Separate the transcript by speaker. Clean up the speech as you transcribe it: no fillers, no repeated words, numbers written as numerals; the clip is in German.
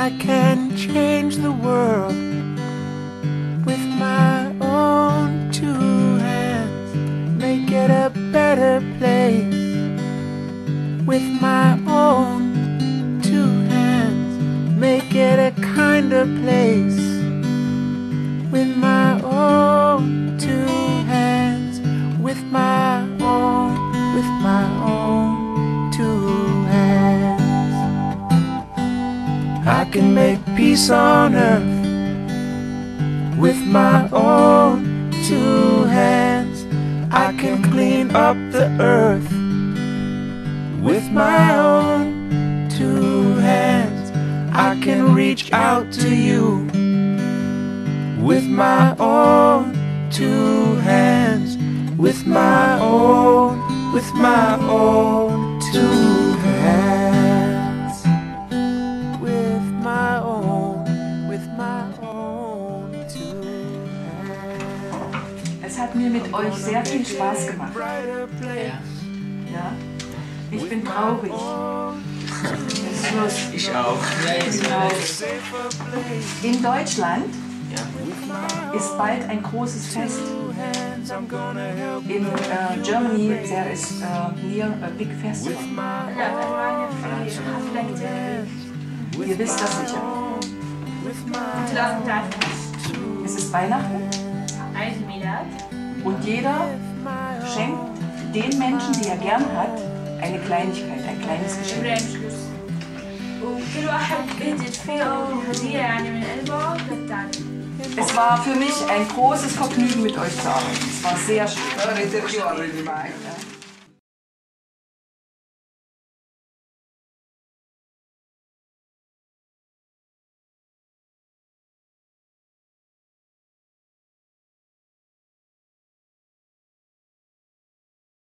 Speaker 1: I can change the world with my own two hands, make it a better place with my own two hands, make it a kinder place with my own two hands, with my own two hands. I can make peace on earth with my own two hands. I can clean up the earth with my own two hands. I can reach out to you with my own two hands, with my own two hands, with my own two hands.
Speaker 2: Es hat mir mit euch sehr viel Spaß gemacht. Ja? Ich bin traurig.
Speaker 3: Ich auch.
Speaker 2: In Deutschland ist bald ein großes Fest. In Germany there is near a big festival. Ihr wisst das sicher. Es ist Weihnachten und jeder schenkt den Menschen, die er gern hat, eine Kleinigkeit, ein kleines Geschenk. Es war für mich ein großes Vergnügen, mit euch zu arbeiten. Es war sehr schön.